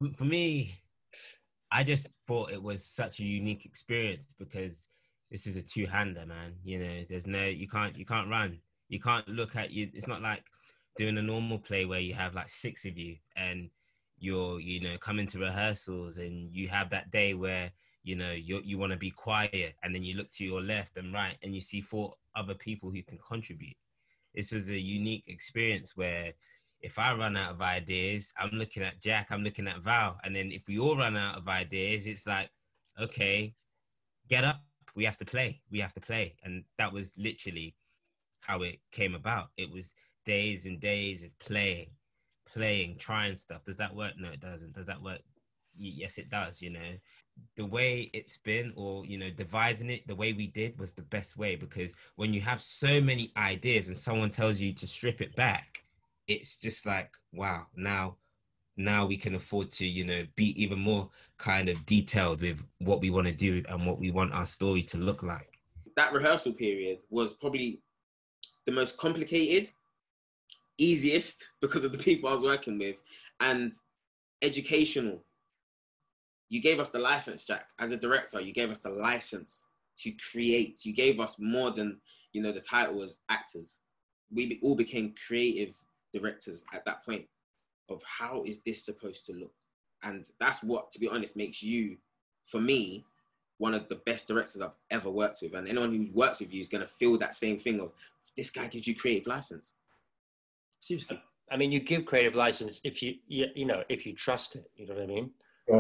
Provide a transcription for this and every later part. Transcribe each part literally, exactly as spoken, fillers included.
For me, I just thought it was such a unique experience because this is a two-hander, man. You know, there's no, you can't, you can't run. You can't look at you. It's not like doing a normal play where you have like six of you and you're, you know, coming to rehearsals and you have that day where, you know, you you want to be quiet and then you look to your left and right and you see four other people who can contribute. This was a unique experience where if I run out of ideas, I'm looking at Jack, I'm looking at Val. And then if we all run out of ideas, it's like, okay, get up. We have to play. We have to play. And that was literally how it came about. It was days and days of playing, playing, trying stuff. Does that work? No, it doesn't. Does that work? Yes, it does, you know. The way it's been, or, you know, devising it the way we did was the best way, because when you have so many ideas and someone tells you to strip it back, it's just like, wow, now now we can afford to, you know, be even more kind of detailed with what we want to do and what we want our story to look like. That rehearsal period was probably the most complicated, easiest because of the people I was working with, and educational. You gave us the license, Jack. As a director, you gave us the license to create. You gave us more than, you know, the title was actors. We be, all became creative directors at that point of how is this supposed to look? And that's what, to be honest, makes you, for me, one of the best directors I've ever worked with. And anyone who works with you is going to feel that same thing of, this guy gives you creative license. Seriously. I mean, you give creative license if you, you, you know, if you trust it, you know what I mean?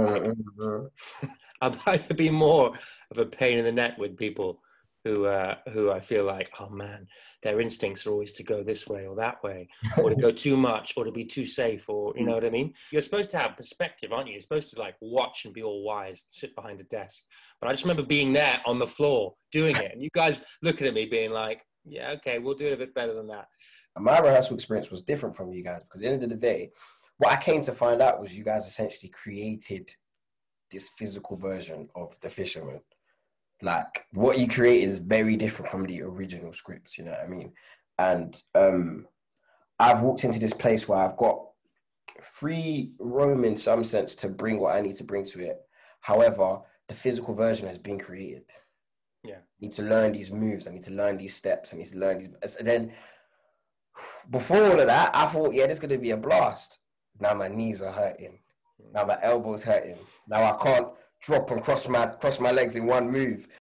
Uh, I might be more of a pain in the neck with people who uh, who I feel like, oh man, their instincts are always to go this way or that way, or to go too much, or to be too safe, or you know what I mean? You're supposed to have perspective, aren't you? You're supposed to like watch and be all wise, sit behind a desk. But I just remember being there on the floor doing it, and you guys looking at me being like, yeah, okay, we'll do it a bit better than that. My rehearsal experience was different from you guys, because at the end of the day, what I came to find out was you guys essentially created this physical version of The Fisherman. Like, what you created is very different from the original scripts, you know what I mean? And um, I've walked into this place where I've got free roam in some sense to bring what I need to bring to it. However, the physical version has been created. Yeah. I need to learn these moves. I need to learn these steps. I need to learn these. And then before all of that, I thought, yeah, this is going to be a blast. Now my knees are hurting. Now my elbows hurting. Now I can't drop and cross my cross my legs in one move.